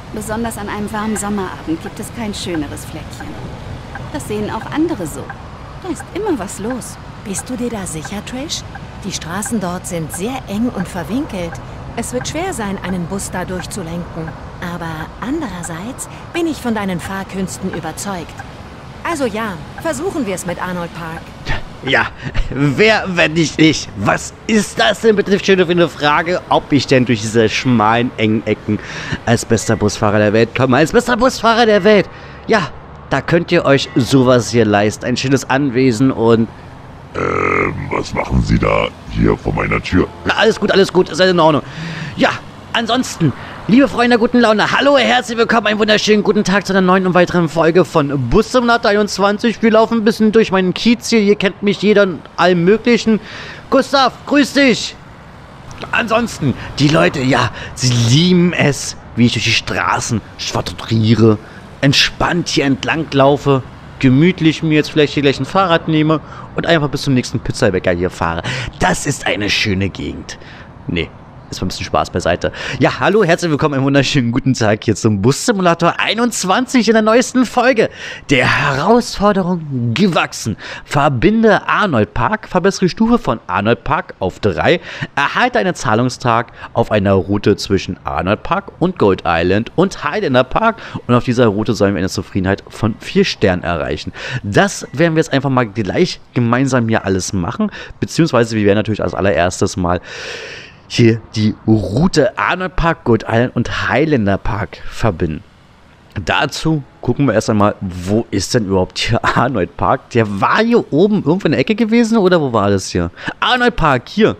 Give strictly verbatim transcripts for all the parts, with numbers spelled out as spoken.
Besonders an einem warmen Sommerabend gibt es kein schöneres Fleckchen. Das sehen auch andere so. Da ist immer was los. Bist du dir da sicher, Trish? Die Straßen dort sind sehr eng und verwinkelt. Es wird schwer sein, einen Bus da durchzulenken. Aber andererseits bin ich von deinen Fahrkünsten überzeugt. Also ja, versuchen wir es mit Arnold Park. Ja, wer, wenn nicht ich? Was ist das denn bitte schön für eine Frage, ob ich denn durch diese schmalen, engen Ecken als bester Busfahrer der Welt komme? Als bester Busfahrer der Welt! Ja, da könnt ihr euch sowas hier leisten. Ein schönes Anwesen und... Ähm, was machen Sie da hier vor meiner Tür? Na, alles gut, alles gut, ist alles in Ordnung. Ja, ansonsten, liebe Freunde der guten Laune, hallo, herzlich willkommen, einen wunderschönen guten Tag zu einer neuen und weiteren Folge von Bus Simulator einundzwanzig. Wir laufen ein bisschen durch meinen Kiez hier, hier kennt mich jeder und allem möglichen. Gustav, grüß dich! Ansonsten, die Leute, ja, sie lieben es, wie ich durch die Straßen schwadroniere, entspannt hier entlang laufe, gemütlich mir jetzt vielleicht hier gleich ein Fahrrad nehme und einfach bis zum nächsten Pizzabäcker hier fahre. Das ist eine schöne Gegend. Nee, ist mal ein bisschen Spaß beiseite. Ja, hallo, herzlich willkommen, einen wunderschönen guten Tag hier zum Bus Simulator einundzwanzig in der neuesten Folge. Der Herausforderung gewachsen. Verbinde Arnold Park, verbessere Stufe von Arnold Park auf drei, erhalte einen Zahlungstag auf einer Route zwischen Arnold Park und Goat Island und Highlander Park und auf dieser Route sollen wir eine Zufriedenheit von vier Sternen erreichen. Das werden wir jetzt einfach mal gleich gemeinsam hier alles machen, beziehungsweise wir werden natürlich als allererstes mal hier die Route Arnold Park, Goat Island und Highlander Park verbinden. Dazu gucken wir erst einmal, wo ist denn überhaupt hier Arnold Park? Der war hier oben irgendwo in der Ecke gewesen oder wo war das hier? Arnold Park, hier.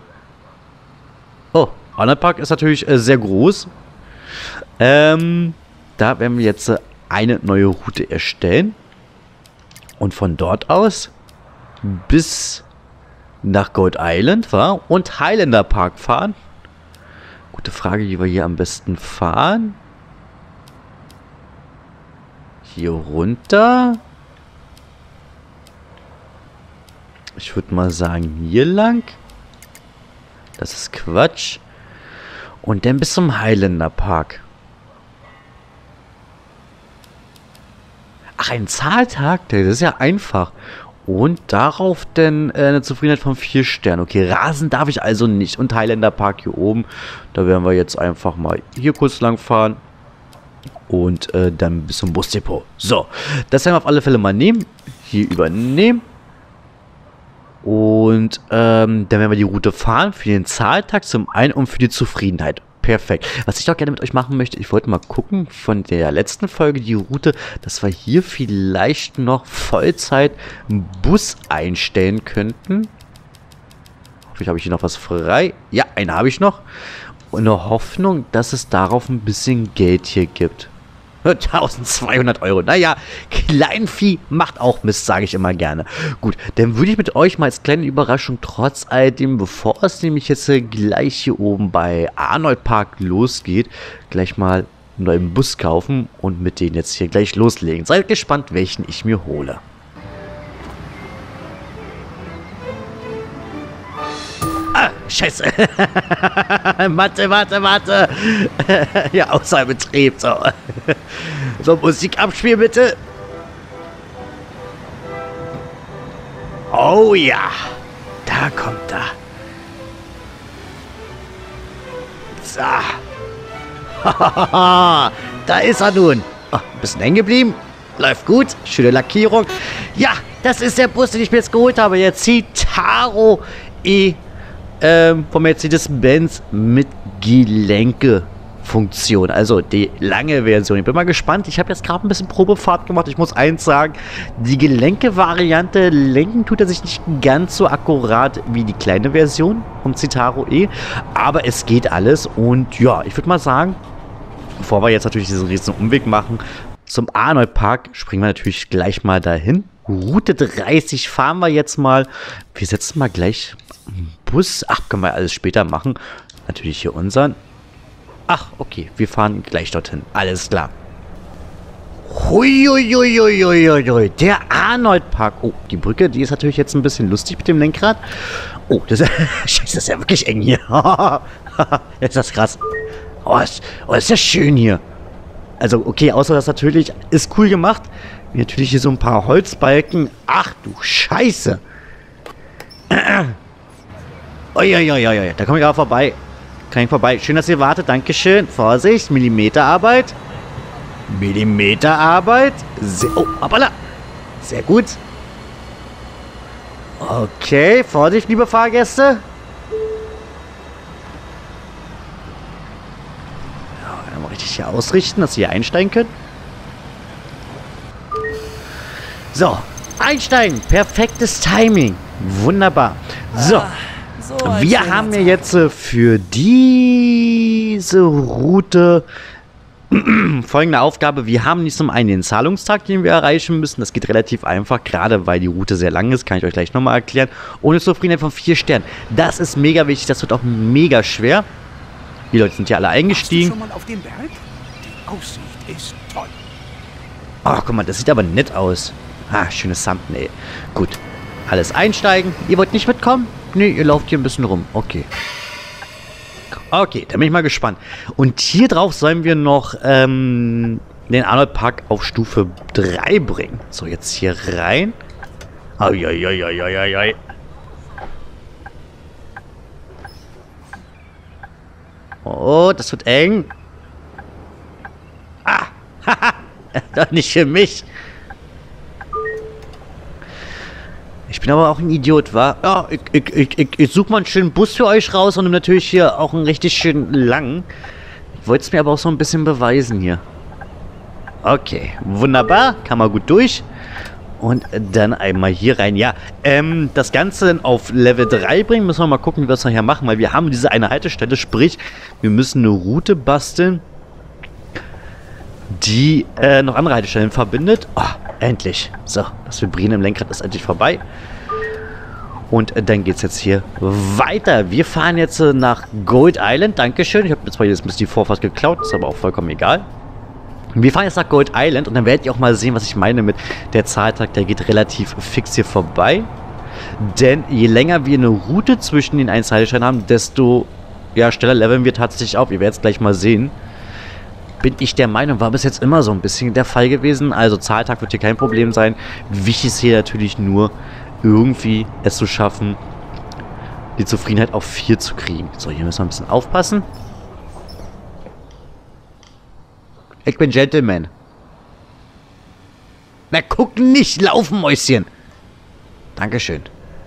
Oh, Arnold Park ist natürlich äh, sehr groß. Ähm, da werden wir jetzt äh, eine neue Route erstellen. Und von dort aus bis nach Goat Island, war und Highlander Park fahren. Gute Frage, wie wir hier am besten fahren. Hier runter. Ich würde mal sagen, hier lang. Das ist Quatsch. Und dann bis zum Highlander Park. Ach, ein Zahltag? Das ist ja einfach. Und darauf denn äh, eine Zufriedenheit von vier Sternen. Okay, rasen darf ich also nicht. Und Highlander Park hier oben. Da werden wir jetzt einfach mal hier kurz lang fahren. Und äh, dann bis zum Busdepot. So, das werden wir auf alle Fälle mal nehmen. Hier übernehmen. Und ähm, dann werden wir die Route fahren für den Zahltag zum einen und für die Zufriedenheit. Perfekt. Was ich auch gerne mit euch machen möchte, ich wollte mal gucken von der letzten Folge, die Route, dass wir hier vielleicht noch Vollzeit einen Bus einstellen könnten. Hoffentlich habe ich hier noch was frei. Ja, einen habe ich noch. Und eine Hoffnung, dass es darauf ein bisschen Geld hier gibt. eintausendzweihundert Euro. Naja, Kleinvieh macht auch Mist, sage ich immer gerne. Gut, dann würde ich mit euch mal als kleine Überraschung trotz alledem, bevor es nämlich jetzt gleich hier oben bei Arnold Park losgeht, gleich mal einen neuen Bus kaufen und mit denen jetzt hier gleich loslegen. Seid gespannt, welchen ich mir hole. Ah, scheiße. Warte, warte, warte. Ja, außer Betrieb. So. So, Musik abspielen, bitte. Oh ja. Da kommt er. So. Da ist er nun. Oh, ein bisschen hängen geblieben. Läuft gut. Schöne Lackierung. Ja, das ist der Bus, den ich mir jetzt geholt habe. Der Citaro E. Ähm, von Mercedes-Benz mit Gelenke-Funktion. Also die lange Version. Ich bin mal gespannt. Ich habe jetzt gerade ein bisschen Probefahrt gemacht. Ich muss eins sagen, die Gelenke-Variante lenken tut er sich nicht ganz so akkurat wie die kleine Version vom Citaro E. Aber es geht alles. Und ja, ich würde mal sagen, bevor wir jetzt natürlich diesen riesen Umweg machen, zum Arnold Park springen wir natürlich gleich mal dahin. Route dreißig fahren wir jetzt mal. Wir setzen mal gleich Bus. Ach, können wir alles später machen. Natürlich hier unseren. Ach, okay. Wir fahren gleich dorthin. Alles klar. Huiuiuiuiuiui. Der Arnold Park. Oh, die Brücke, die ist natürlich jetzt ein bisschen lustig mit dem Lenkrad. Oh, das ist, Scheiße, das ist ja wirklich eng hier. Ist das krass. Oh, ist, oh, ist ja schön hier. Also, okay, außer das natürlich ist cool gemacht. Natürlich hier so ein paar Holzbalken. Ach du Scheiße. Uiuiuiui, da komme ich aber vorbei. Kann ich vorbei. Schön, dass ihr wartet. Dankeschön. Vorsicht, Millimeterarbeit. Millimeterarbeit. Sehr, oh, hoppala. Sehr gut. Okay, Vorsicht, liebe Fahrgäste. Ja, dann mal richtig hier ausrichten, dass sie hier einsteigen können. So, einsteigen. Perfektes Timing. Wunderbar. So, So, wir haben ja jetzt äh, für diese Route folgende Aufgabe. Wir haben nicht zum einen den Zahlungstag, den wir erreichen müssen. Das geht relativ einfach, gerade weil die Route sehr lang ist. Kann ich euch gleich nochmal erklären. Ohne Zufriedenheit von vier Sternen. Das ist mega wichtig. Das wird auch mega schwer. Die Leute sind hier alle eingestiegen. Warst du schon mal auf dem Berg? Die Aussicht ist toll. Ach, guck mal, das sieht aber nett aus. Ah, schönes Thumbnail. Gut. Alles einsteigen. Ihr wollt nicht mitkommen? Nee, ihr lauft hier ein bisschen rum. Okay. Okay, da bin ich mal gespannt. Und hier drauf sollen wir noch ähm, den Arnold Park auf Stufe drei bringen. So, jetzt hier rein. Uiuiuiuiui. Oh, das wird eng. Ah, haha. Doch nicht für mich. Ich bin aber auch ein Idiot, wa? Ja, ich, ich, ich, ich, ich suche mal einen schönen Bus für euch raus und natürlich hier auch einen richtig schönen langen. Ich wollte es mir aber auch so ein bisschen beweisen hier. Okay, wunderbar. Kann man gut durch. Und dann einmal hier rein. Ja, ähm, das Ganze auf Level drei bringen. Müssen wir mal gucken, wie wir es nachher machen. Weil wir haben diese eine Haltestelle. Sprich, wir müssen eine Route basteln, die äh, noch andere Haltestellen verbindet. Oh, endlich. So, das Vibrieren im Lenkrad ist endlich vorbei. Und äh, dann geht es jetzt hier weiter. Wir fahren jetzt äh, nach Gold Island. Dankeschön. Ich habe jetzt zwar jetzt ein bisschen die Vorfahrt geklaut. Ist aber auch vollkommen egal. Wir fahren jetzt nach Gold Island. Und dann werdet ihr auch mal sehen, was ich meine mit der Zahltag. Der geht relativ fix hier vorbei. Denn je länger wir eine Route zwischen den einzelnen Haltestellen haben, desto ja, schneller leveln wir tatsächlich auf. Ihr werdet es gleich mal sehen. Bin ich der Meinung, war bis jetzt immer so ein bisschen der Fall gewesen. Also Zahltag wird hier kein Problem sein. Wichtig ist hier natürlich nur, irgendwie es zu schaffen, die Zufriedenheit auf vier zu kriegen. So, hier müssen wir ein bisschen aufpassen. Ich bin Gentleman. Na, guck nicht, laufen, Mäuschen. Dankeschön.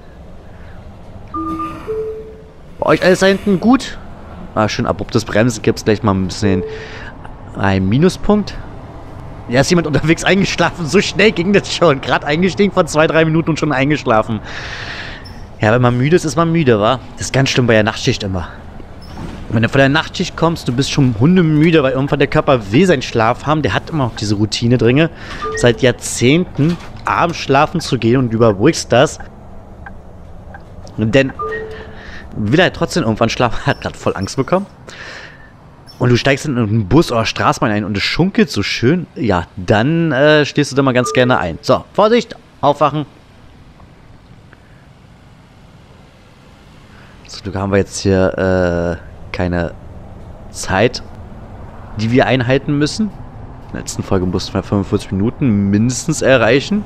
Bei euch alles da hinten gut? Ah, schön abruptes Bremsen. Gibt es gleich mal ein bisschen ein Minuspunkt. Ja, ist jemand unterwegs eingeschlafen. So schnell ging das schon. Gerade eingestiegen vor zwei, drei Minuten und schon eingeschlafen. Ja, wenn man müde ist, ist man müde, wa? Das ist ganz schlimm bei der Nachtschicht immer. Wenn du von der Nachtschicht kommst, du bist schon hundemüde, weil irgendwann der Körper will seinen Schlaf haben. Der hat immer noch diese Routine drin, seit Jahrzehnten abends schlafen zu gehen und du überbrückst das. Denn will er trotzdem irgendwann schlafen, hat gerade voll Angst bekommen. Und du steigst in einen Bus oder Straßenbahn ein und es schunkelt so schön, ja, dann äh, stehst du da mal ganz gerne ein. So, Vorsicht, aufwachen. Zum Glück haben wir jetzt hier äh, keine Zeit, die wir einhalten müssen. In der letzten Folge mussten wir fünfundvierzig Minuten mindestens erreichen.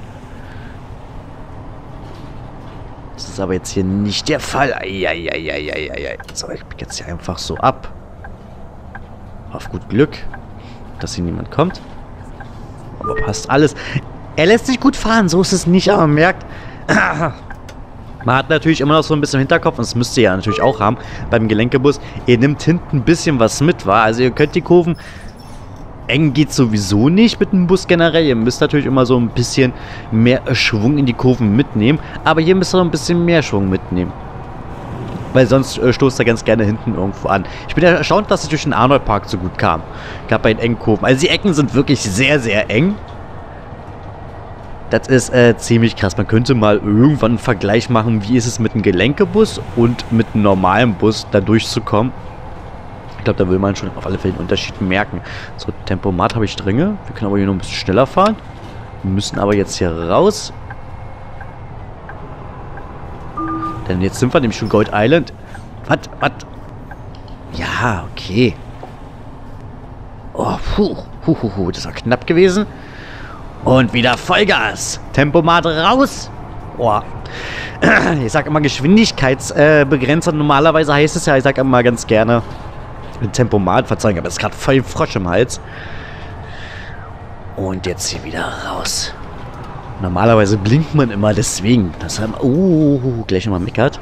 Das ist aber jetzt hier nicht der Fall. Eieieiei. So, ich biege jetzt hier einfach so ab. Auf gut Glück, dass hier niemand kommt. Aber passt alles. Er lässt sich gut fahren, so ist es nicht, aber man merkt, man hat natürlich immer noch so ein bisschen im Hinterkopf, und das müsst ihr ja natürlich auch haben, beim Gelenkebus, ihr nimmt hinten ein bisschen was mit, wa? Also ihr könnt die Kurven, eng geht sowieso nicht mit dem Bus generell, ihr müsst natürlich immer so ein bisschen mehr Schwung in die Kurven mitnehmen, aber hier müsst ihr noch ein bisschen mehr Schwung mitnehmen. Weil sonst äh, stoßt er ganz gerne hinten irgendwo an. Ich bin erstaunt, dass es durch den Arnold Park so gut kam. Gerade bei den engen Kurven. Also die Ecken sind wirklich sehr, sehr eng. Das ist äh, ziemlich krass. Man könnte mal irgendwann einen Vergleich machen, wie ist es mit einem Gelenkebus und mit einem normalen Bus da durchzukommen. Ich glaube, da will man schon auf alle Fälle den Unterschied merken. So, Tempomat habe ich drin. Wir können aber hier noch ein bisschen schneller fahren. Wir müssen aber jetzt hier raus. Denn jetzt sind wir nämlich schon Gold Island. Was? Was? Ja, okay. Oh, puh. Huhuhu, das war knapp gewesen. Und wieder Vollgas. Tempomat raus. Oh. Ich sag immer Geschwindigkeitsbegrenzer. Normalerweise heißt es ja, ich sag immer ganz gerne Tempomat, Verzeihung, aber es ist gerade voll Frosch im Hals. Und jetzt hier wieder raus. Normalerweise blinkt man immer, deswegen. Das haben. Oh, gleich nochmal meckert.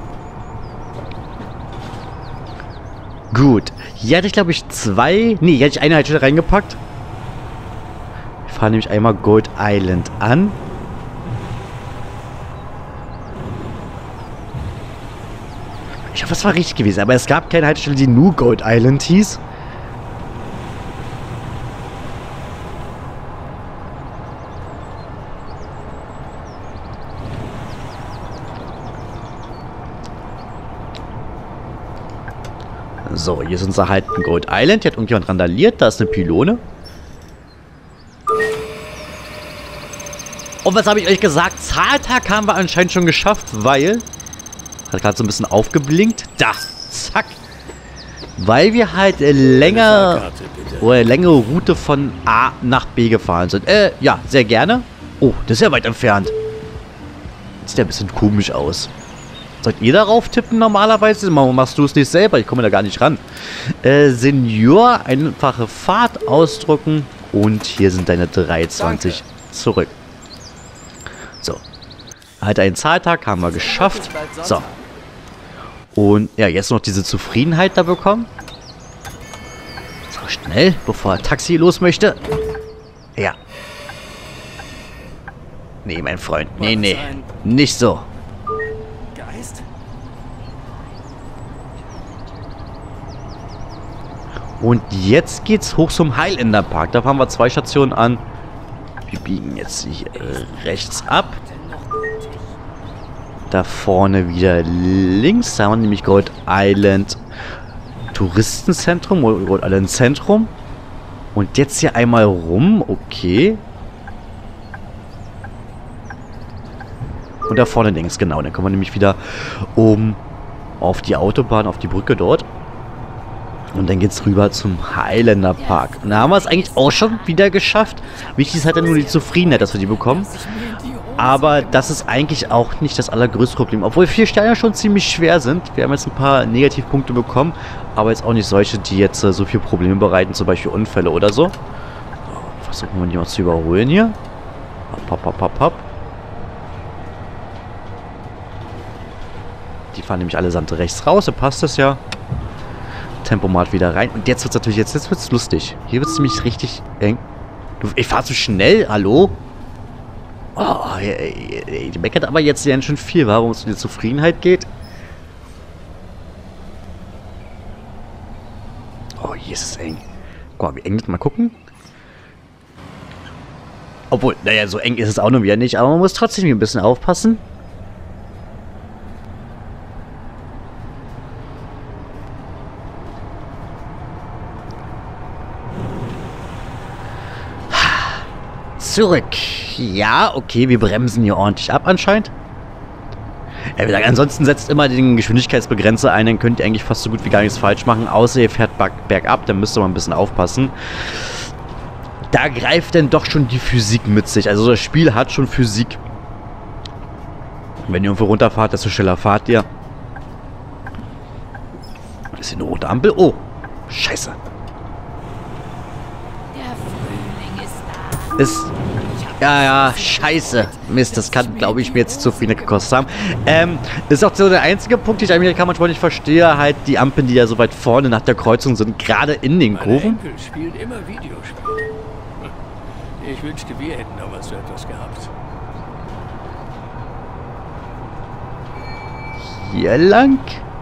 Gut. Hier hatte ich, glaube ich, zwei. Nee, hier hatte ich eine Haltestelle reingepackt. Ich fahre nämlich einmal Gold Island an. Ich hoffe, das war richtig gewesen. Aber es gab keine Haltestelle, die nur Gold Island hieß. So, hier ist unser halt ein Gold Island. Hier hat irgendjemand randaliert. Da ist eine Pylone. Und was habe ich euch gesagt? Zahltag haben wir anscheinend schon geschafft, weil... Hat gerade so ein bisschen aufgeblinkt. Da, zack. Weil wir halt äh, länger... Oder längere Route von A nach B gefahren sind. Äh, ja, sehr gerne. Oh, das ist ja weit entfernt. Sieht ja ein bisschen komisch aus. Sollt ihr darauf tippen normalerweise? Warum machst du es nicht selber? Ich komme da gar nicht ran. Äh, Senior, einfache Fahrt ausdrucken. Und hier sind deine dreiundzwanzig zurück. So. Halt einen Zahltag haben wir geschafft. So. Und ja, jetzt noch diese Zufriedenheit da bekommen. So, schnell, bevor Taxi los möchte. Ja. Nee, mein Freund. Nee, nee. Nicht so. Und jetzt geht's hoch zum Highlander Park. Da fahren wir zwei Stationen an. Wir biegen jetzt hier rechts ab. Da vorne wieder links. Da haben wir nämlich Gold Island Touristenzentrum oder Gold Island Zentrum. Und jetzt hier einmal rum. Okay. Und da vorne links, genau. Dann kommen wir nämlich wieder oben auf die Autobahn, auf die Brücke dort. Und dann geht's rüber zum Highlander Park. Und da haben wir es eigentlich auch schon wieder geschafft. Wichtig ist halt dann nur die Zufriedenheit, dass wir die bekommen. Aber das ist eigentlich auch nicht das allergrößte Problem. Obwohl vier Sterne schon ziemlich schwer sind. Wir haben jetzt ein paar Negativpunkte bekommen. Aber jetzt auch nicht solche, die jetzt äh, so viel Probleme bereiten. Zum Beispiel Unfälle oder so. Versuchen wir die mal zu überholen hier. Hopp, hopp, hopp, hopp. Die fahren nämlich allesamt rechts raus. Da passt das ja. Tempomat wieder rein. Und jetzt wird es natürlich, jetzt, jetzt wird es lustig. Hier wird es nämlich richtig eng. Du, ich fahre zu schnell, hallo? Oh, die meckert aber jetzt ganz schön viel, warum es um die Zufriedenheit geht. Oh, hier ist es eng. Guck mal, wie eng das mal gucken. Obwohl, naja, so eng ist es auch noch wieder nicht, aber man muss trotzdem ein bisschen aufpassen. Zurück. Ja, okay, wir bremsen hier ordentlich ab anscheinend. Ja, wie gesagt, ansonsten setzt immer den Geschwindigkeitsbegrenzer ein, dann könnt ihr eigentlich fast so gut wie gar nichts falsch machen, außer ihr fährt bergab, dann müsst ihr mal ein bisschen aufpassen. Da greift dann doch schon die Physik mit sich, also das Spiel hat schon Physik. Wenn ihr irgendwo runterfahrt, desto schneller fahrt ihr. Das ist hier eine rote Ampel. Oh, scheiße. Ist... Ja, ja, scheiße. Mist, das kann, glaube ich, mir jetzt zu viel gekostet haben. Ähm, ist auch so der einzige Punkt, den ich Amerika manchmal nicht verstehe, halt die Ampeln, die ja so weit vorne nach der Kreuzung sind, gerade in den Kurven. Mein Enkel spielt immer Videospiele. Ich wünschte, wir hätten damals so etwas gehabt. Hier lang.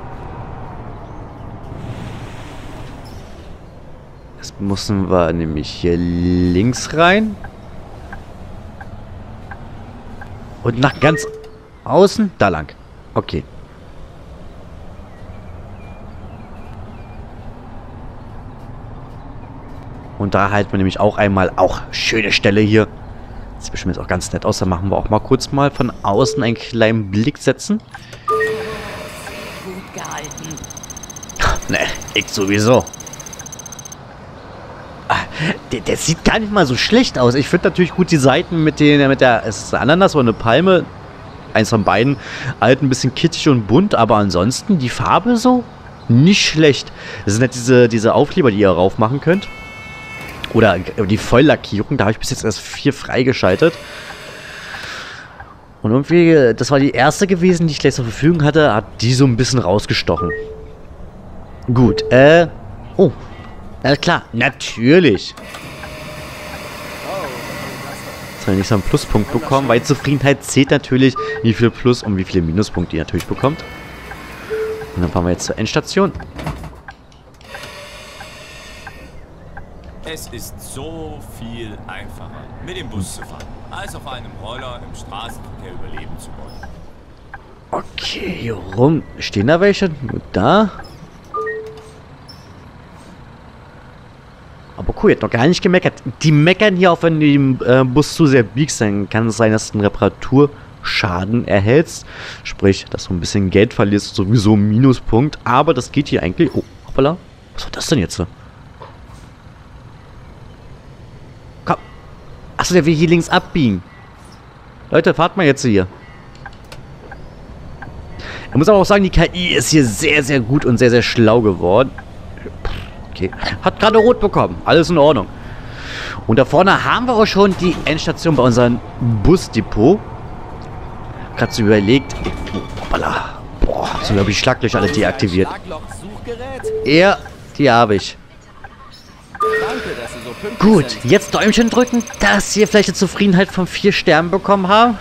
Jetzt müssen wir nämlich hier links rein. Und nach ganz außen, da lang. Okay. Und da halten wir nämlich auch einmal, auch schöne Stelle hier. Das sieht bestimmt jetzt auch ganz nett aus. Da machen wir auch mal kurz mal von außen einen kleinen Blick setzen. Gut gehalten. Ne, ich sowieso. Der, der sieht gar nicht mal so schlecht aus. Ich finde natürlich gut die Seiten mit, den, mit der, es ist eine Ananas oder eine Palme. Eins von beiden. Alt, ein bisschen kitschig und bunt, aber ansonsten die Farbe so nicht schlecht. Das sind halt diese, diese Aufkleber, die ihr rauf machen könnt. Oder die Volllackierung. Da habe ich bis jetzt erst vier freigeschaltet. Und irgendwie, das war die erste gewesen, die ich gleich zur Verfügung hatte, hat die so ein bisschen rausgestochen. Gut, äh... Oh, alles klar, natürlich. Jetzt habe ich nicht so einen Pluspunkt bekommen, weil Zufriedenheit zählt natürlich, wie viele Plus- und wie viele Minuspunkte ihr natürlich bekommt. Und dann fahren wir jetzt zur Endstation. Es ist so viel einfacher, mit dem Bus zu fahren, als auf einem Roller im Straßenverkehr überleben zu wollen. Okay, hier rum. Stehen da welche? Nur da. Aber cool, ihr habt noch gar nicht gemeckert. Die meckern hier auch, wenn du den äh, Bus zu sehr biegst, dann kann es sein, dass du einen Reparaturschaden erhältst. Sprich, dass du ein bisschen Geld verlierst, sowieso ein Minuspunkt. Aber das geht hier eigentlich... Oh, hoppala. Was war das denn jetzt? Komm. Achso, der will hier links abbiegen. Leute, fahrt mal jetzt hier. Ich muss aber auch sagen, die K I ist hier sehr, sehr gut und sehr, sehr schlau geworden. Okay. Hat gerade rot bekommen. Alles in Ordnung. Und da vorne haben wir auch schon die Endstation bei unserem Busdepot. Gerade so überlegt. Oh, hoppala. Boah, so habe ich Schlaglöcher alle deaktiviert. Ja, die habe ich. Gut, jetzt Däumchen drücken, dass wir vielleicht eine Zufriedenheit von vier Sternen bekommen haben.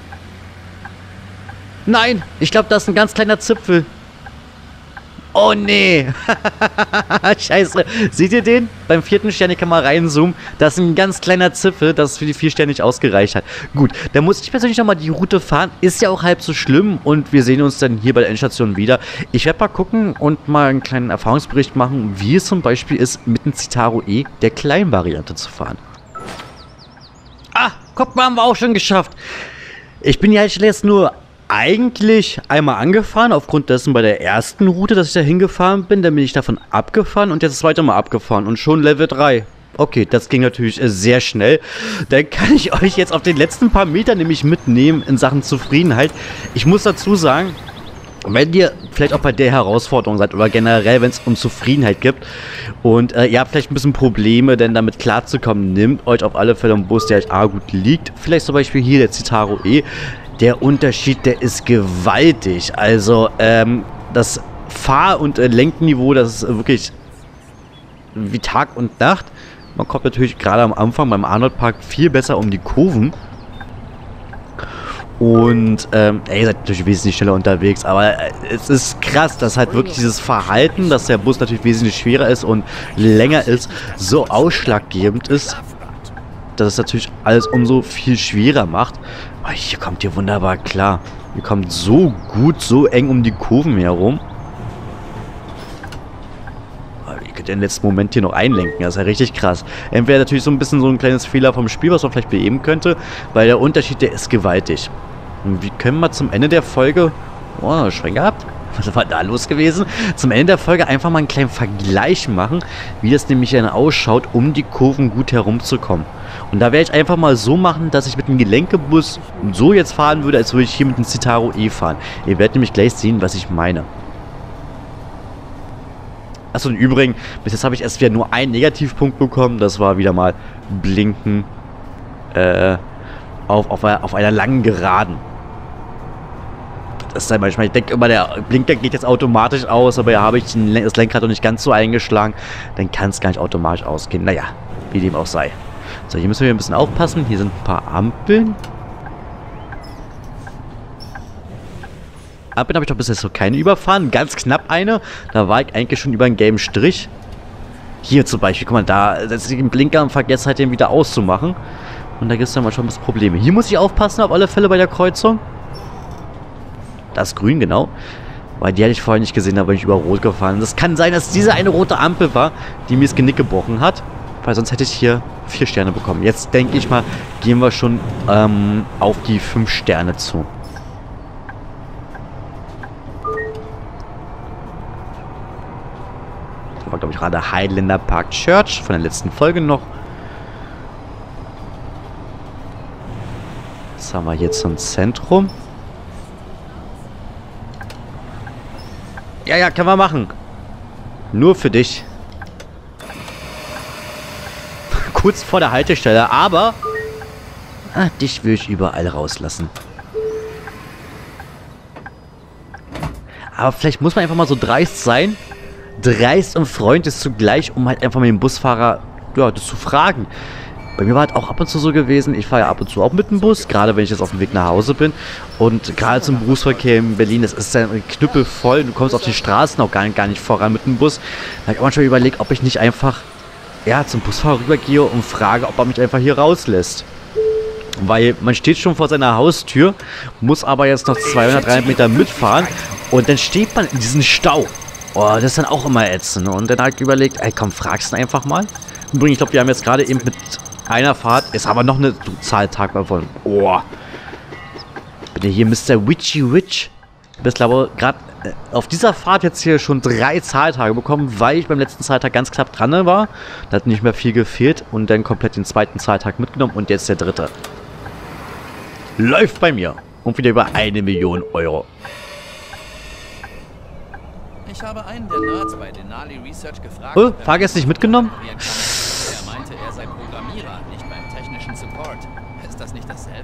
Nein, ich glaube, das ist ein ganz kleiner Zipfel. Oh nee. Scheiße. Seht ihr den? Beim vierten Stern, ich kann mal reinzoomen. Das ist ein ganz kleiner Zipfel, das für die vier Sterne nicht ausgereicht hat. Gut, da muss ich persönlich nochmal die Route fahren. Ist ja auch halb so schlimm und wir sehen uns dann hier bei der Endstation wieder. Ich werde mal gucken und mal einen kleinen Erfahrungsbericht machen, wie es zum Beispiel ist, mit dem Citaro E, der kleinen Variante, zu fahren. Ah, guck mal, haben wir auch schon geschafft. Ich bin ja jetzt nur eigentlich einmal angefahren, aufgrund dessen bei der ersten Route, dass ich da hingefahren bin, dann bin ich davon abgefahren und jetzt das zweite Mal abgefahren und schon Level drei. Okay, das ging natürlich sehr schnell. Dann kann ich euch jetzt auf den letzten paar Metern nämlich mitnehmen in Sachen Zufriedenheit. Ich muss dazu sagen, wenn ihr vielleicht auch bei der Herausforderung seid oder generell, wenn es um Zufriedenheit gibt und äh, ihr habt vielleicht ein bisschen Probleme, denn damit klarzukommen, nehmt euch auf alle Fälle einen Bus, der euch A gut liegt. Vielleicht zum Beispiel hier der Citaro E. Der Unterschied, der ist gewaltig. Also, ähm, das Fahr- und äh, Lenkniveau, das ist äh, wirklich wie Tag und Nacht. Man kommt natürlich gerade am Anfang beim Arnold Park viel besser um die Kurven. Und, ähm, ey, ihr seid natürlich wesentlich schneller unterwegs, aber äh, es ist krass, dass halt wirklich dieses Verhalten, dass der Bus natürlich wesentlich schwerer ist und länger ist, so ausschlaggebend ist, dass es natürlich alles umso viel schwerer macht. Aber hier kommt ihr wunderbar klar. Ihr kommt so gut, so eng um die Kurven herum. Ihr könnt den letzten Moment hier noch einlenken. Das ist ja richtig krass. Entweder natürlich so ein bisschen so ein kleines Fehler vom Spiel, was man vielleicht beheben könnte, weil der Unterschied, der ist gewaltig. Und wir können mal zum Ende der Folge... Oh, Schwein gehabt. Was war da los gewesen? Zum Ende der Folge einfach mal einen kleinen Vergleich machen, wie das nämlich dann ausschaut, um die Kurven gut herumzukommen. Und da werde ich einfach mal so machen, dass ich mit dem Gelenkebus so jetzt fahren würde, als würde ich hier mit dem Citaro E fahren. Ihr werdet nämlich gleich sehen, was ich meine. Achso, im Übrigen, bis jetzt habe ich erst wieder nur einen Negativpunkt bekommen. Das war wieder mal Blinken äh, auf, auf, auf einer langen Geraden. Das ist dann manchmal, ich denke immer, der Blinker geht jetzt automatisch aus, aber ja, habe ich das Lenkrad noch nicht ganz so eingeschlagen, dann kann es gar nicht automatisch ausgehen. Naja, wie dem auch sei. So, hier müssen wir ein bisschen aufpassen. Hier sind ein paar Ampeln. Ampeln habe ich doch bis jetzt noch keine überfahren. Ganz knapp eine. Da war ich eigentlich schon über einen gelben Strich. Hier zum Beispiel, guck mal, da setze ich den Blinker und vergesse halt den wieder auszumachen. Und da gibt es dann mal schon ein bisschen Probleme. Hier muss ich aufpassen, auf alle Fälle bei der Kreuzung. Das ist grün, genau. Weil die hatte ich vorher nicht gesehen, da bin ich über Rot gefahren. Das kann sein, dass diese eine rote Ampel war, die mir das Genick gebrochen hat. Weil sonst hätte ich hier vier Sterne bekommen. Jetzt denke ich mal, gehen wir schon ähm, auf die fünf Sterne zu. Aber glaube ich, gerade Highlander Park Church von der letzten Folge noch. Was haben wir hier zum Zentrum? Ja, ja, können wir machen. Nur für dich. Kurz vor der Haltestelle, aber ah, dich will ich überall rauslassen. Aber vielleicht muss man einfach mal so dreist sein. Dreist und freundlich zugleich, um halt einfach mal den Busfahrer, ja, das zu fragen. Bei mir war halt auch ab und zu so gewesen, ich fahre ja ab und zu auch mit dem Bus, gerade wenn ich jetzt auf dem Weg nach Hause bin. Und gerade zum Berufsverkehr in Berlin, das ist ja knüppelvoll, du kommst auf die Straßen auch gar nicht, gar nicht voran mit dem Bus. Da habe ich auch manchmal überlegt, ob ich nicht einfach ja, zum Busfahrer rübergehe und frage, ob er mich einfach hier rauslässt. Weil man steht schon vor seiner Haustür, muss aber jetzt noch zweihundert, dreihundert Meter mitfahren und dann steht man in diesem Stau. Oh, das ist dann auch immer ätzend. Und dann habe ich überlegt, ey komm, fragst du einfach mal. Übrigens, ich glaube, wir haben jetzt gerade eben mit einer Fahrt, ist aber noch eine Zahltag davon. Oh. Bin ja hier Mister Witchy Witch. Ich habe glaube gerade äh, auf dieser Fahrt jetzt hier schon drei Zahltage bekommen, weil ich beim letzten Zahltag ganz knapp dran war. Da hat nicht mehr viel gefehlt und dann komplett den zweiten Zahltag mitgenommen und jetzt der dritte. Läuft bei mir. Und wieder über eine Million Euro. Ich habe einen der Nerds bei Denali Research gefragt. Oh, Fahrgäste nicht mitgenommen? Er meinte, er sei Programmierer, nicht beim technischen Support. Ist das nicht dasselbe?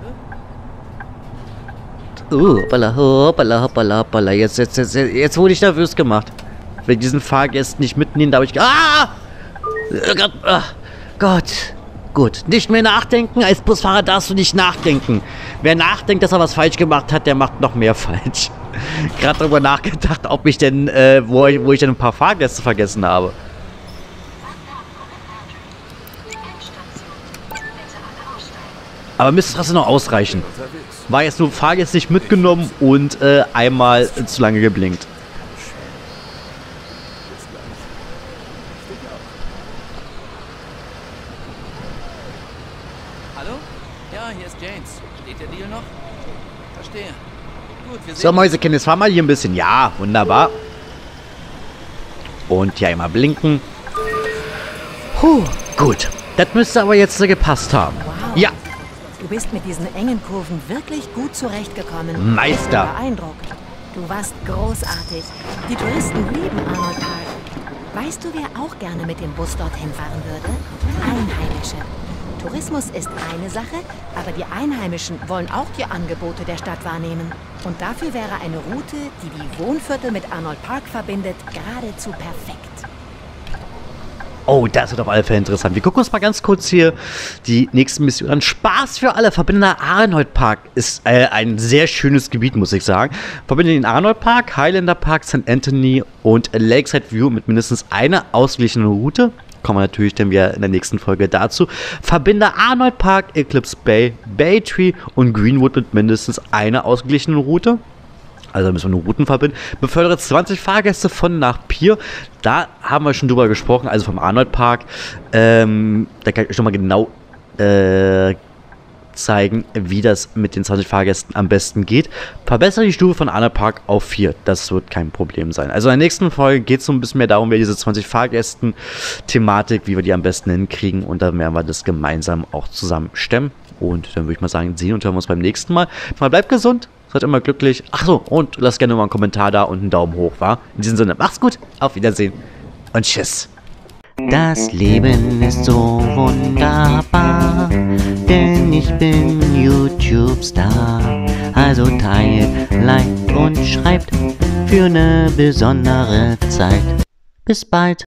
Uh, hoppala, hoppala, hoppala, hoppala. Jetzt, jetzt, jetzt, jetzt wurde ich nervös gemacht. Wenn diesen Fahrgästen nicht mitnehmen, da habe ich... Ah! Gott, ah! Gott. Gut. Nicht mehr nachdenken. Als Busfahrer darfst du nicht nachdenken. Wer nachdenkt, dass er was falsch gemacht hat, der macht noch mehr falsch. Gerade darüber nachgedacht, ob ich denn, äh, wo ich, wo ich denn ein paar Fahrgäste vergessen habe. Aber müsste trotzdem noch ausreichen. War jetzt nur Fahrgäste nicht mitgenommen und äh, einmal zu lange geblinkt. Hallo? Ja, hier ist James. Steht der Deal noch? Verstehe. Gut, wir sehen So, Mäusekind, jetzt fahren wir hier ein bisschen. Ja, wunderbar. Und hier einmal blinken. Puh, gut. Das müsste aber jetzt äh, gepasst haben. Wow. Ja. Du bist mit diesen engen Kurven wirklich gut zurechtgekommen. Meister. Ich bin beeindruckt. Du warst großartig. Die Touristen lieben Arnold Park. Weißt du, wer auch gerne mit dem Bus dorthin fahren würde? Einheimische. Tourismus ist eine Sache, aber die Einheimischen wollen auch die Angebote der Stadt wahrnehmen. Und dafür wäre eine Route, die die Wohnviertel mit Arnold Park verbindet, geradezu perfekt. Oh, das wird auf alle Fälle interessant. Wir gucken uns mal ganz kurz hier die nächsten Missionen an. Spaß für alle. Verbindender Arnold Park ist äh, ein sehr schönes Gebiet, muss ich sagen. Verbindet den Arnold Park, Highlander Park, Sankt Anthony und Lakeside View mit mindestens einer ausgeglichenen Route. Kommen wir natürlich dann wieder in der nächsten Folge dazu. Verbinde Arnold Park, Eclipse Bay, Baytree und Greenwood mit mindestens einer ausgeglichenen Route. Also müssen wir nur Routen verbinden. Befördere zwanzig Fahrgäste von nach Pier. Da haben wir schon drüber gesprochen, also vom Arnold Park. Ähm, da kann ich euch nochmal genau äh, zeigen, wie das mit den zwanzig Fahrgästen am besten geht. Verbessere die Stufe von Arnold Park auf vier. Das wird kein Problem sein. Also in der nächsten Folge geht es so ein bisschen mehr darum, wie diese zwanzig Fahrgästen-Thematik, wie wir die am besten hinkriegen. Und dann werden wir das gemeinsam auch zusammen stemmen. Und dann würde ich mal sagen, sehen und hören wir uns beim nächsten Mal. Mal bleibt gesund. Seid immer glücklich. Achso, und lasst gerne mal einen Kommentar da und einen Daumen hoch, wa? In diesem Sinne, macht's gut, auf Wiedersehen und tschüss. Das Leben ist so wunderbar, denn ich bin YouTube-Star. Also teilt, liked und schreibt für eine besondere Zeit. Bis bald.